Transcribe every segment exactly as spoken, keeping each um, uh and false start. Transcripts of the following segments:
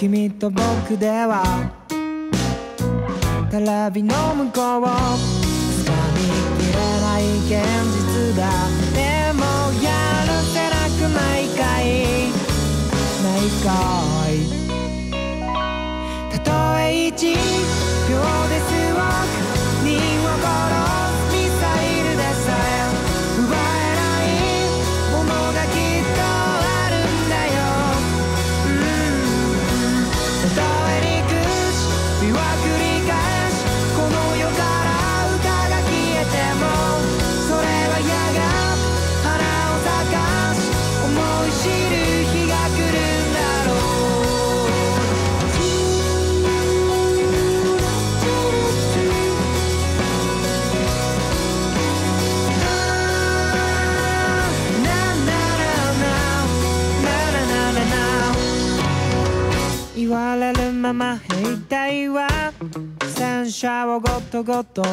君と僕ではテレビの向こう掴みきれない現実だ。でもやるせなくないかいないかい。たとえ一秒ですごく人を殺すミサイルでさえ奪えないものがきっとあるんだよ、うん、たとえ憎しみは繰り返しこの世から歌が消えてもそれはやがて花を咲かし思い知る日が来るんだろう。言われるまま兵隊は戦車をごとごと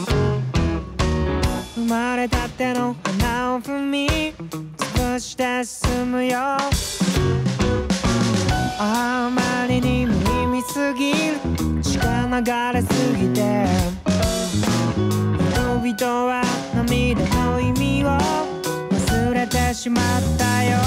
生まれたての花を踏み潰して進むよ。あまりに無意味すぎる血が流れすぎて人々は涙の意味を忘れてしまったよ。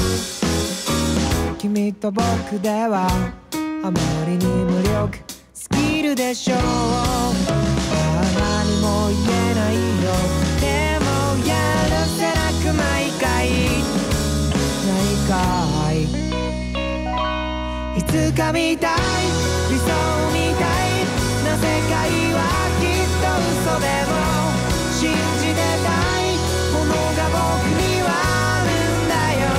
君と僕ではあまりに無力すぎるでしょう。ああ何も言えないよ。でもやるせなくないかいないかい。いつか見たい理想みたいな世界はきっと嘘でも信じてたいものが僕にはあるんだよ、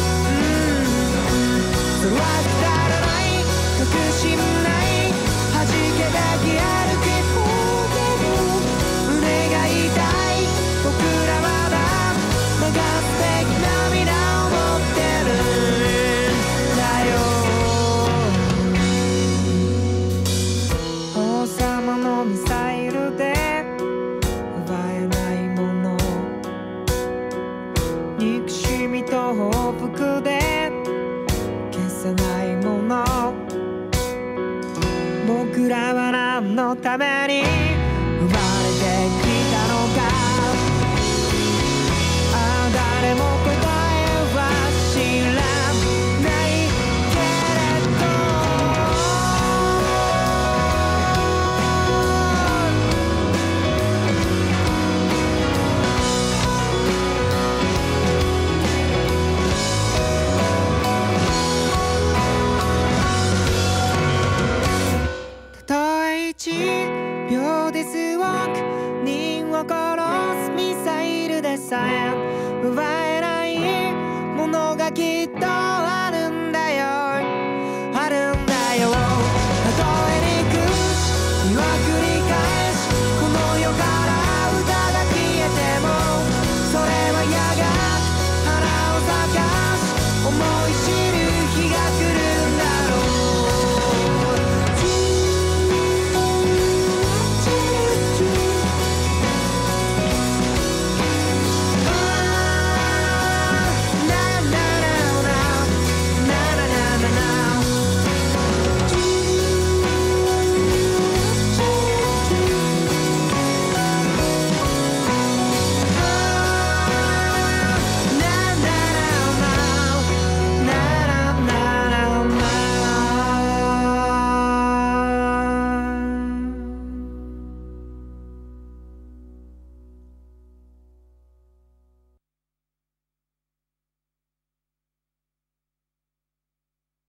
それはくだらない確信ない弾けたき歩き方で胸が痛い僕らまだ曲がってき涙を持ってるんだよ。王様のミサイルで奪えないもの憎しみと報復で消せないもの僕らは何のために生まれてきたのか。ああ誰も答えは知らないけれどたとえ一秒ですごく人を殺すミサイルでさえ